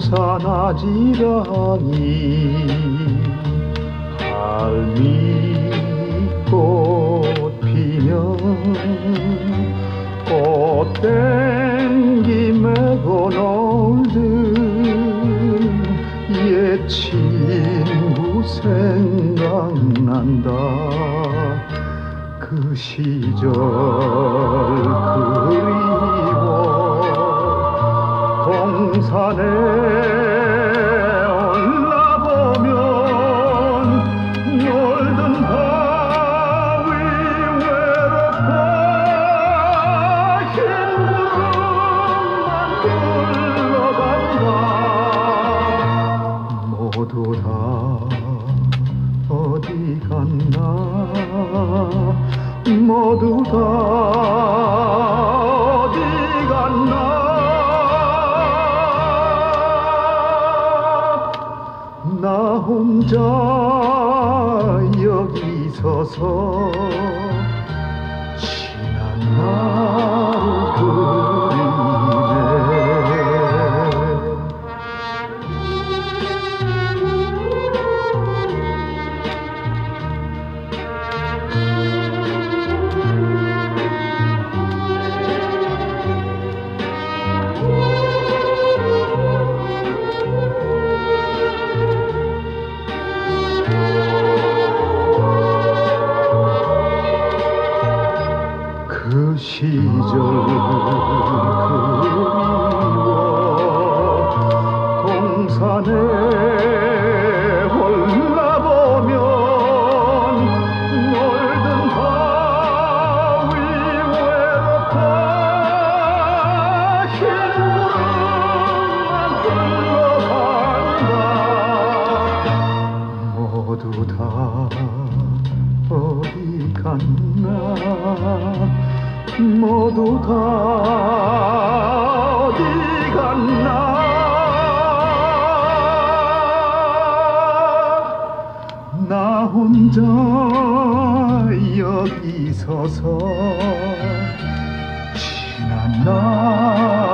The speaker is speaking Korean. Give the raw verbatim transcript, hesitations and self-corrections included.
동산아지랑이 할미꽃 피면 꽃땡기 메고 놀던 옛 친구 생각난다. 그 시절 그리워. 동산에 올라보면 놀던 바위 외롭다. 흰 구름만 흘러간다. 모두 다 어디 갔나. 모두 다 어디 갔나. 나 혼자 여기 서서 지난 날을 그 시절 그리워. 동산에 올라보면 놀던 바위 외롭다. 흰 구름만 흘러간다. 모두 다 어디 갔나. 모두 다 어디 갔나. 나 혼자 여기 서서 지난 날